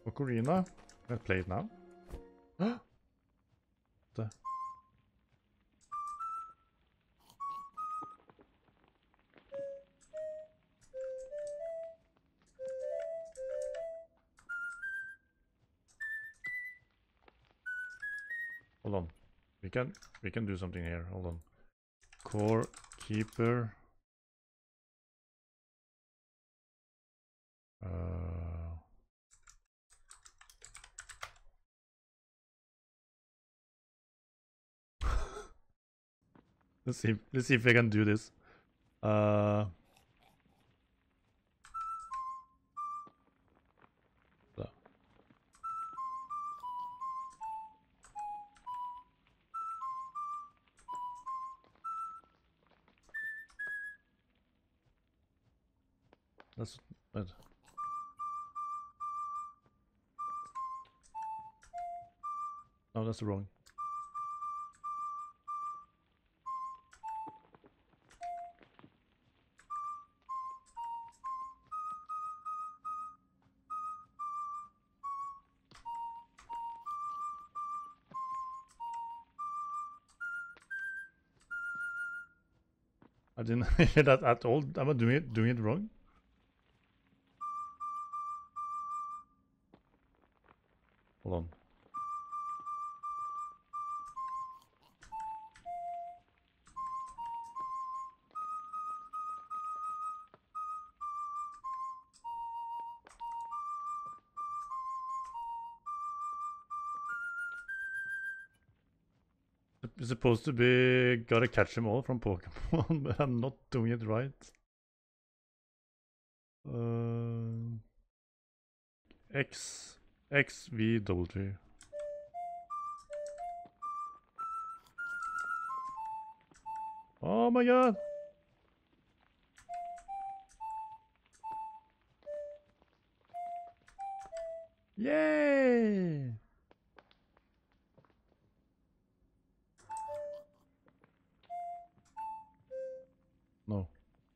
Ocarina. Let's play it now. The Hold on. We can do something here. Hold on. Core keeper. Let's see if I can do this. So. That's bad. No, that's wrong. I didn't hear that at all. Am I doing it wrong? Hold on. It's supposed to be gotta catch them all from Pokemon, but I'm not doing it right. XVW. Oh my god! Yay! No.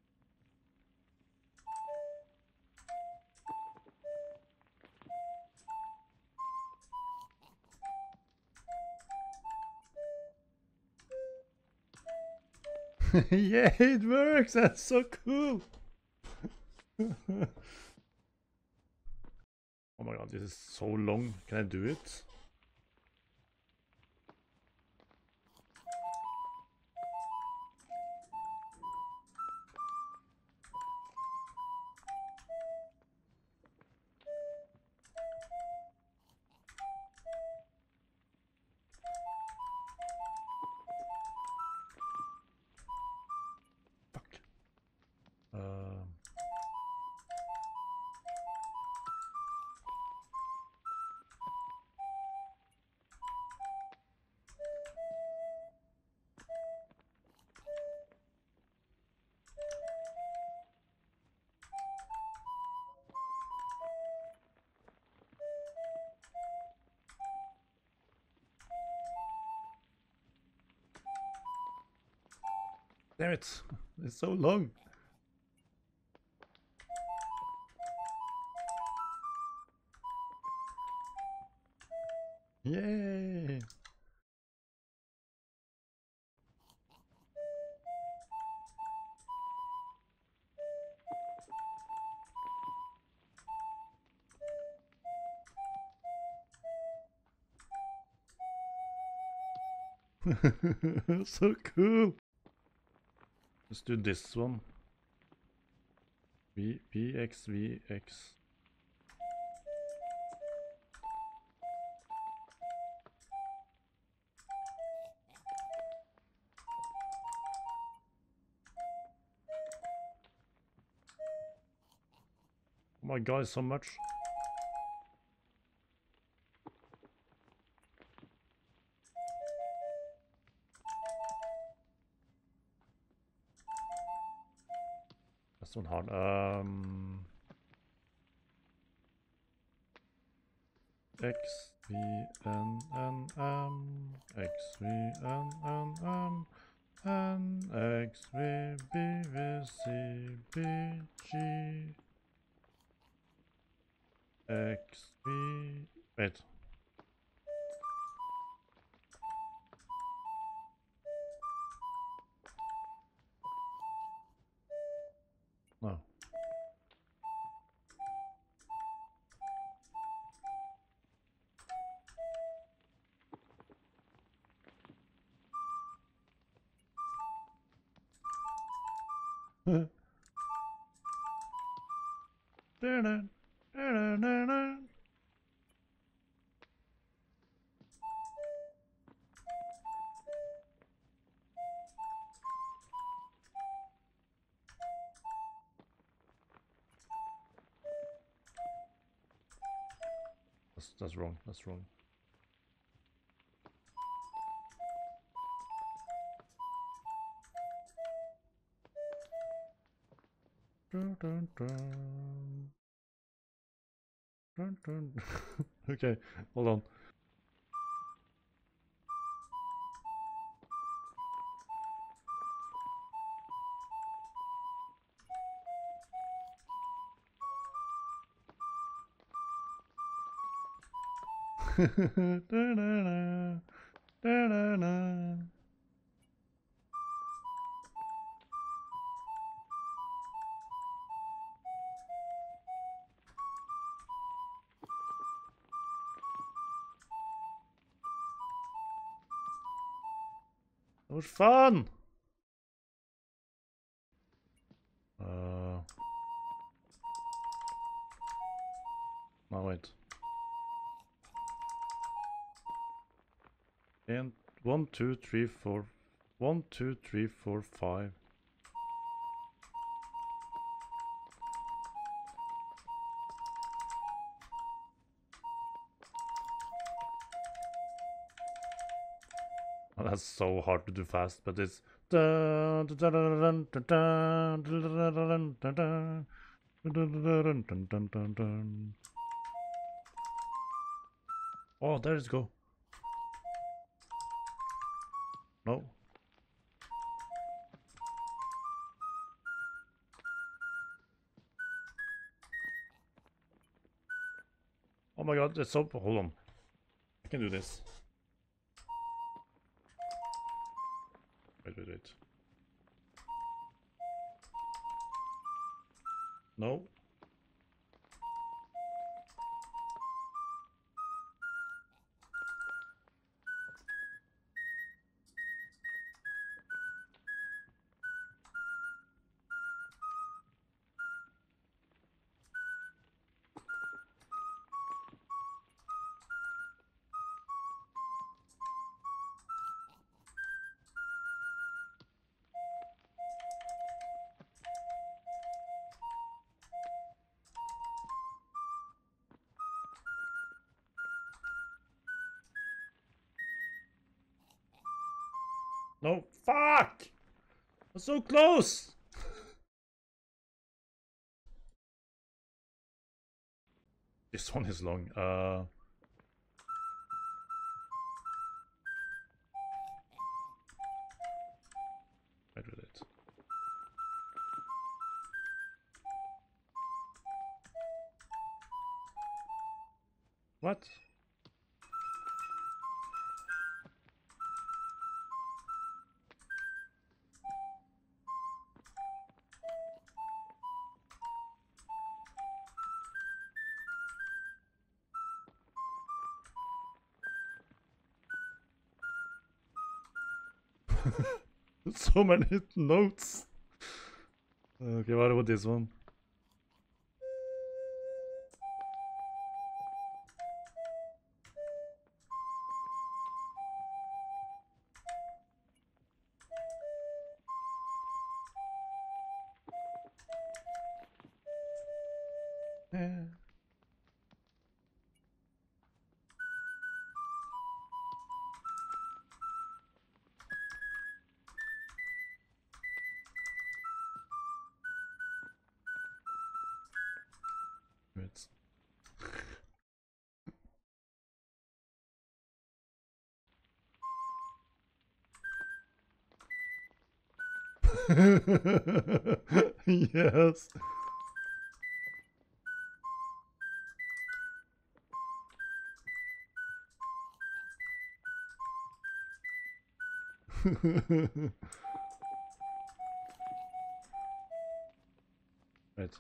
Yeah, it works! That's so cool! Oh my god, this is so long. Can I do it? Fuck. Damn it! It's so long. Yay! So cool. Let's do this one. VX. Oh my god, so much. That's not hard. XVNNM XVNNM NXVBVCBG XV Wait. No. That's wrong. That's wrong. Dun, dun, dun. Dun, dun. Okay, hold on. Da-da-da. Da-da-da. That was fun! No, wait. And 1, 2, 3, 4. 1, 2, 3, 4, 5. Oh, that's so hard to do fast, but it's. Oh, there it go. No. Oh my god, it's so. Hold on. I can do this. Wait, wait, wait. No. No. Fuck! I'm so close! This one is long. Wait with it. What? So many notes. Okay, what about this one? Yeah. Wait. Yes. Right.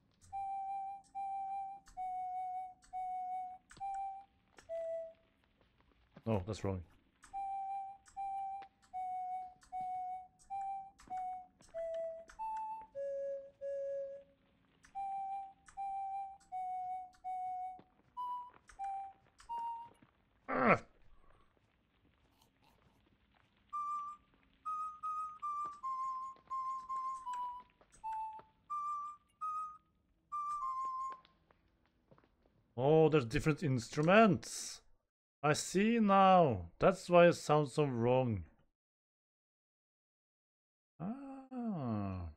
No, that's wrong. Ah! Oh, there's different instruments. I see now. That's why it sounds so wrong. Ah.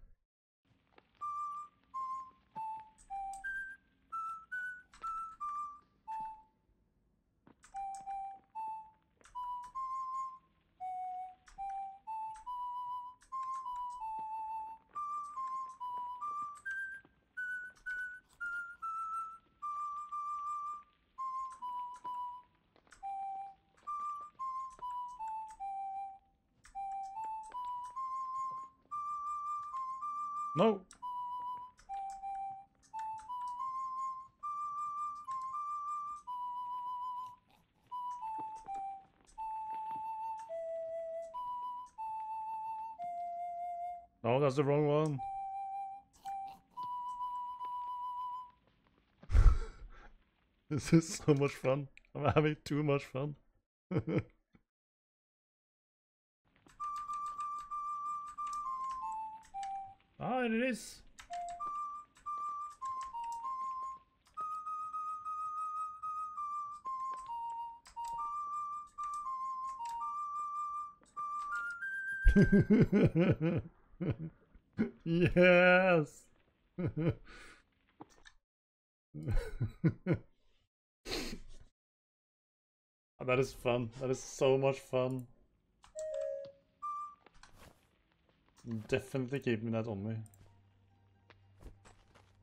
No. No, that's the wrong one. This is so much fun. I'm having too much fun. Ah, it is. Yes. That is fun. That is so much fun. Definitely keeping that on me.